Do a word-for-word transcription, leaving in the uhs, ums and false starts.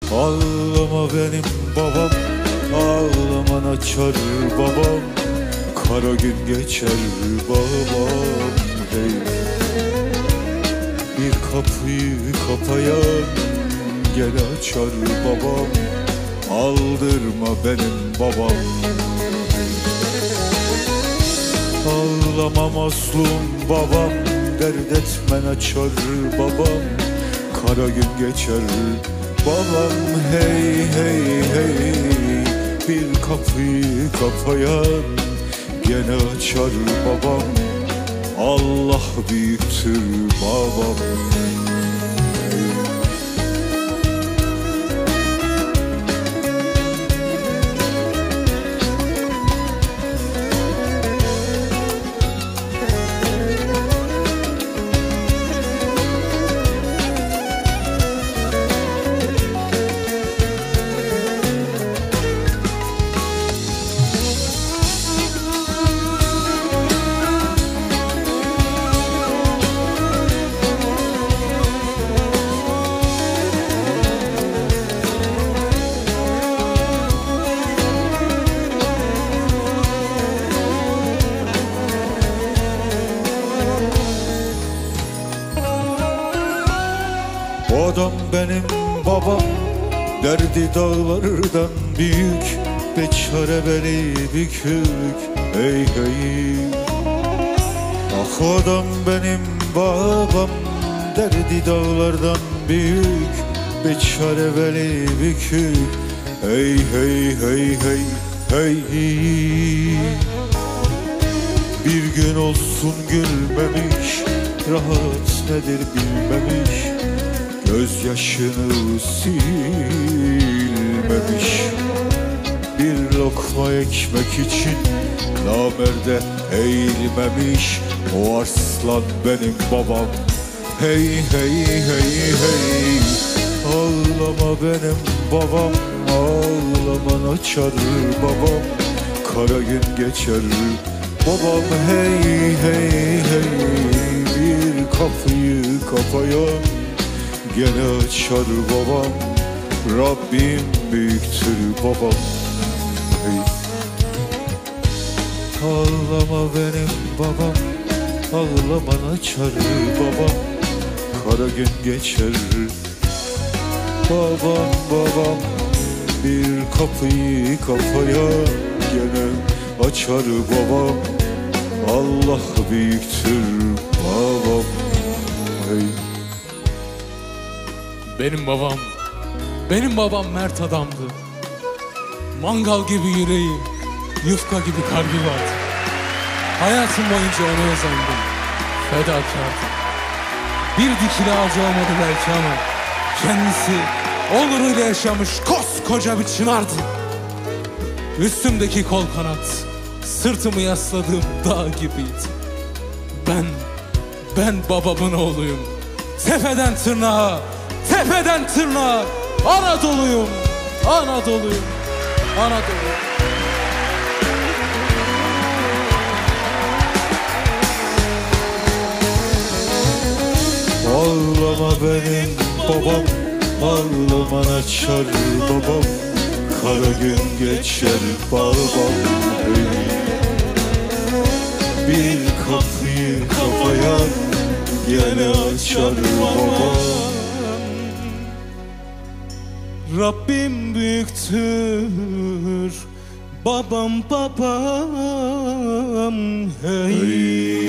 Ağlama benim babam, ağlaman açar babam. Kara gün geçer babam hey. Bir kapıyı kapayan gene açar babam. Aldırma benim babam. Ağlama mazlum babam, dert etmen açar babam. Kara gün geçer babam hey hey hey. Bir kapıyı kapayan gene açar babam. Allah büyüktür babam. O adam benim babam, derdi dağlardan büyük. Beçare beli bükük hey hey. Ah o adam benim babam, derdi dağlardan büyük. Beçare beli bükük hey hey hey hey hey. Bir gün olsun gülmemiş, rahat nedir bilmemiş. Gözyaşını silmemiş. Bir lokma ekmek için namerde eğilmemiş. O arslan benim babam hey hey hey hey. Ağlama benim babam, ağlaman açar babam. Kara gün geçer babam hey hey hey. Bir kapıyı kapayan gene açar babam. Rabbim büyüktür babam hey. Ağlama benim babam, ağlaman açar babam. Kara gün geçer babam babam. Bir kapıyı kapayan gene açar babam. Allah büyüktür babam hey. Benim babam, benim babam mert adamdı. Mangal gibi yüreği, yufka gibi kalbi vardı. Hayatım boyunca ona özendim, fedakardı. Bir dikili ağacı olmadı belki ama kendisi onuruyla yaşamış koskoca bir çınardı. Üstümdeki kol kanat, sırtımı yasladığım dağ gibiydi. Ben, ben babamın oğluyum. Tepeden tırnağa, tepeden tırnağa Anadolu'yum, Anadolu'yum, Anadolu'yum. Ağlama benim babam, ağlaman açar babam. Kara gün geçer babam hey. Bir kapıyı kapayan gene açar babam. Rabbim büyüktür babam babam hey, hey.